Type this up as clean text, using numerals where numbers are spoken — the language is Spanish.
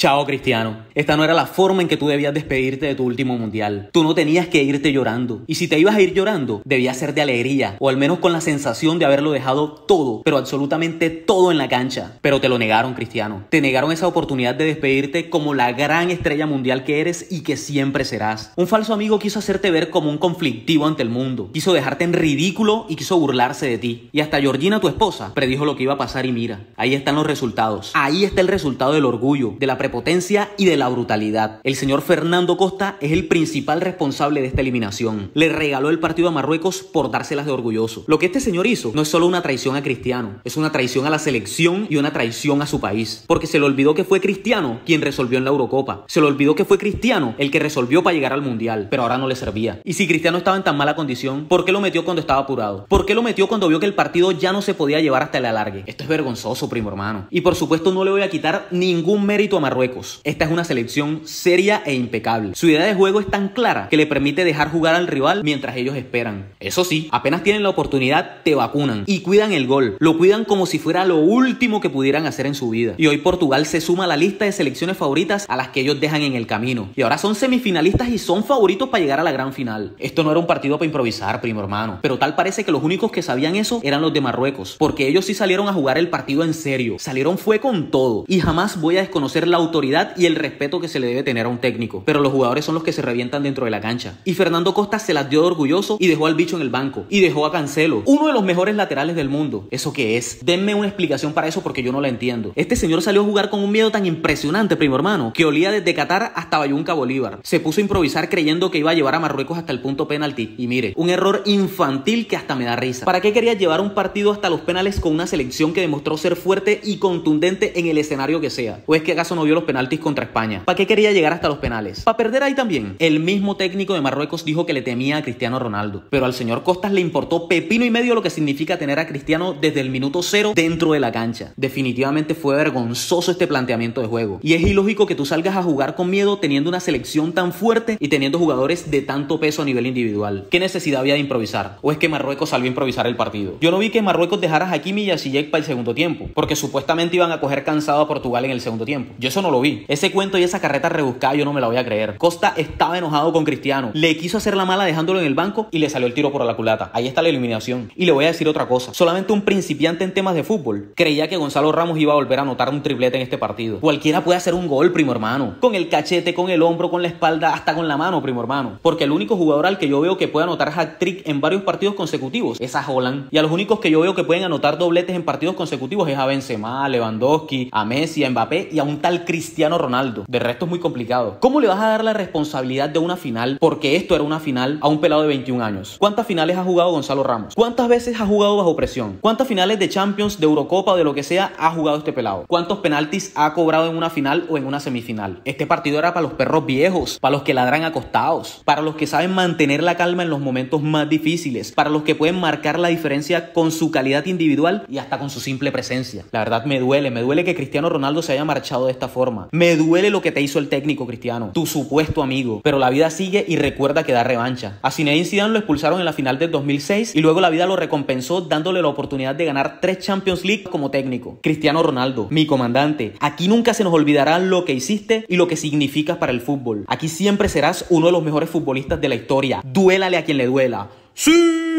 Chao, Cristiano. Esta no era la forma en que tú debías despedirte de tu último mundial. Tú no tenías que irte llorando. Y si te ibas a ir llorando, debía ser de alegría, o al menos con la sensación de haberlo dejado todo, pero absolutamente todo en la cancha. Pero te lo negaron, Cristiano. Te negaron esa oportunidad de despedirte como la gran estrella mundial que eres y que siempre serás. Un falso amigo quiso hacerte ver como un conflictivo ante el mundo. Quiso dejarte en ridículo y quiso burlarse de ti. Y hasta Georgina, tu esposa, predijo lo que iba a pasar y mira, ahí están los resultados. Ahí está el resultado del orgullo, de la prepotencia y de la brutalidad. El señor Fernando Costa es el principal responsable de esta eliminación. Le regaló el partido a Marruecos por dárselas de orgulloso. Lo que este señor hizo no es solo una traición a Cristiano, es una traición a la selección y una traición a su país. Porque se le olvidó que fue Cristiano quien resolvió en la Eurocopa. Se le olvidó que fue Cristiano el que resolvió para llegar al Mundial, pero ahora no le servía. Y si Cristiano estaba en tan mala condición, ¿por qué lo metió cuando estaba apurado? ¿Por qué lo metió cuando vio que el partido ya no se podía llevar hasta el alargue? Esto es vergonzoso, primo hermano. Y por supuesto no le voy a quitar ningún mérito a Marruecos. Esta es una selección seria e impecable. Su idea de juego es tan clara que le permite dejar jugar al rival mientras ellos esperan. Eso sí, apenas tienen la oportunidad, te vacunan y cuidan el gol. Lo cuidan como si fuera lo último que pudieran hacer en su vida. Y hoy Portugal se suma a la lista de selecciones favoritas a las que ellos dejan en el camino. Y ahora son semifinalistas y son favoritos para llegar a la gran final. Esto no era un partido para improvisar, primo hermano. Pero tal parece que los únicos que sabían eso eran los de Marruecos. Porque ellos sí salieron a jugar el partido en serio. Salieron fue con todo. Y jamás voy a desconocer la autoridad y el respeto que se le debe tener a un técnico. Pero los jugadores son los que se revientan dentro de la cancha. Y Fernando Costa se las dio de orgulloso y dejó al bicho en el banco. Y dejó a Cancelo, uno de los mejores laterales del mundo. ¿Eso qué es? Denme una explicación para eso porque yo no la entiendo. Este señor salió a jugar con un miedo tan impresionante, primo hermano, que olía desde Qatar hasta Bayunca, Bolívar. Se puso a improvisar creyendo que iba a llevar a Marruecos hasta el punto penalti. Y mire, un error infantil que hasta me da risa. ¿Para qué quería llevar un partido hasta los penales con una selección que demostró ser fuerte y contundente en el escenario que sea? ¿O es que acaso no vio los penaltis contra España? ¿Para qué quería llegar hasta los penales? ¿Para perder ahí también? El mismo técnico de Marruecos dijo que le temía a Cristiano Ronaldo. Pero al señor Costas le importó pepino y medio lo que significa tener a Cristiano desde el minuto cero dentro de la cancha. Definitivamente fue vergonzoso este planteamiento de juego. Y es ilógico que tú salgas a jugar con miedo teniendo una selección tan fuerte y teniendo jugadores de tanto peso a nivel individual. ¿Qué necesidad había de improvisar? ¿O es que Marruecos salió a improvisar el partido? Yo no vi que Marruecos dejara a Hakimi y a Ziyech para el segundo tiempo, porque supuestamente iban a coger cansado a Portugal en el segundo tiempo. Yo eso no lo vi. Ese cuento y esa carreta rebuscada yo no me la voy a creer. Costa estaba enojado con Cristiano. Le quiso hacer la mala dejándolo en el banco y le salió el tiro por la culata. Ahí está la eliminación. Y le voy a decir otra cosa. Solamente un principiante en temas de fútbol creía que Gonzalo Ramos iba a volver a anotar un triplete en este partido. Cualquiera puede hacer un gol, primo hermano. Con el cachete, con el hombro, con la espalda, hasta con la mano, primo hermano. Porque el único jugador al que yo veo que puede anotar hat-trick en varios partidos consecutivos es a Haaland. Y a los únicos que yo veo que pueden anotar dobletes en partidos consecutivos es a Benzema, a Lewandowski, a Messi, a Mbappé y a un tal Cristiano Ronaldo. De resto es muy complicado. ¿Cómo le vas a dar la responsabilidad de una final, porque esto era una final, a un pelado de 21 años? ¿Cuántas finales ha jugado Gonzalo Ramos? ¿Cuántas veces ha jugado bajo presión? ¿Cuántas finales de Champions, de Eurocopa o de lo que sea ha jugado este pelado? ¿Cuántos penaltis ha cobrado en una final o en una semifinal? Este partido era para los perros viejos, para los que ladran acostados, para los que saben mantener la calma en los momentos más difíciles, para los que pueden marcar la diferencia con su calidad individual y hasta con su simple presencia. La verdad me duele que Cristiano Ronaldo se haya marchado de esta forma. Me duele lo que te hizo el técnico, Cristiano, tu supuesto amigo. Pero la vida sigue y recuerda que da revancha. A Zinedine Zidane lo expulsaron en la final del 2006 y luego la vida lo recompensó dándole la oportunidad de ganar 3 Champions League como técnico. Cristiano Ronaldo, mi comandante, aquí nunca se nos olvidará lo que hiciste y lo que significas para el fútbol. Aquí siempre serás uno de los mejores futbolistas de la historia. Duélale a quien le duela. ¡Sí!